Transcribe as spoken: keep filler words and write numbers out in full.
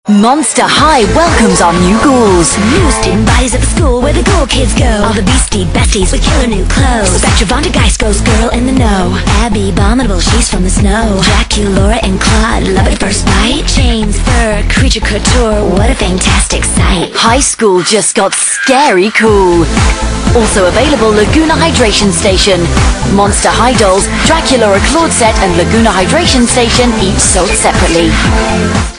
Monster High welcomes our new ghouls. New student bodies at the school where the ghoul kids go. All the beastie besties with killer new clothes. Spectra, Geist, ghost girl in the know. Abbey, abominable, she's from the snow. Dracula and Claude, love at first bite. Chains, fur, creature couture, what a fantastic sight. High school just got scary cool. Also available Laguna Hydration Station. Monster High dolls, Dracula or Claude set and Laguna Hydration Station each sold separately.